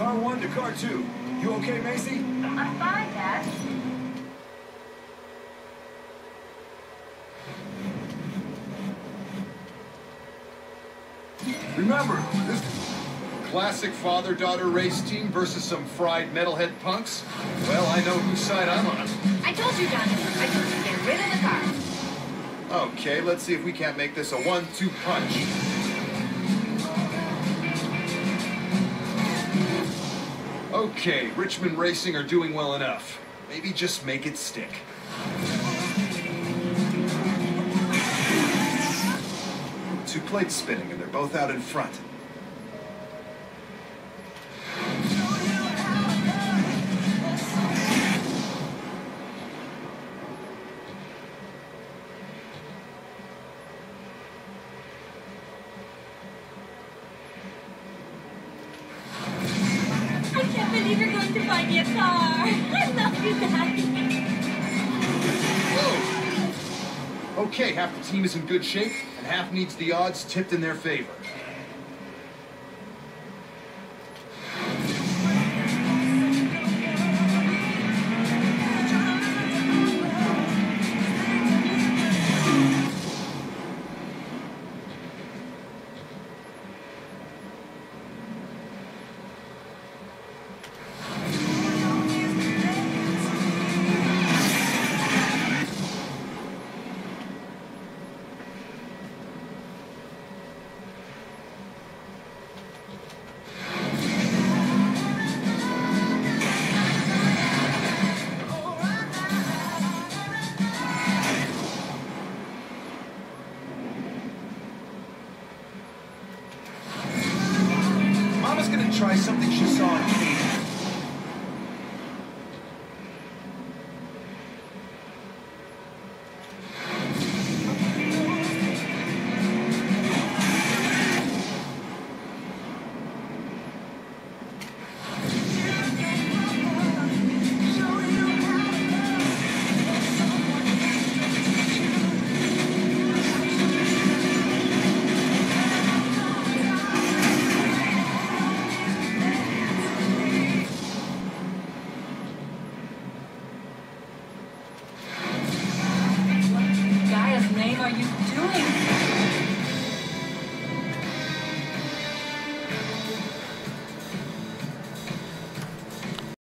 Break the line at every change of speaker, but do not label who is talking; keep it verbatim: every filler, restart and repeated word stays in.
car one to car two. You okay, Macy?
I'm fine, Dad.
Remember, this
classic father-daughter race team versus some fried metalhead punks? Well, I know whose side I'm on.
I told you, Jonathan. I told you to get rid of the car.
Okay, let's see if we can't make this a one two punch. Okay, Richmond Racing are doing well enough. Maybe just make it stick. Two plates spinning, and they're both out in front.
I can't believe you're going to buy me a car. I love you, Daddy.
Whoa! Okay, half the team is in good shape, and half needs the odds tipped in their favor.